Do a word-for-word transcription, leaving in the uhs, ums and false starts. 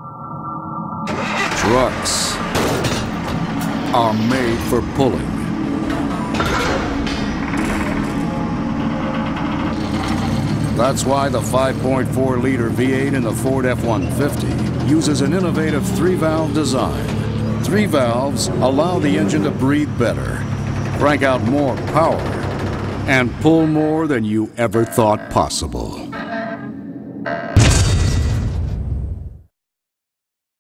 Trucks are made for pulling. That's why the five point four liter V eight in the Ford F one fifty uses an innovative three-valve design. Three valves allow the engine to breathe better, crank out more power, and pull more than you ever thought possible.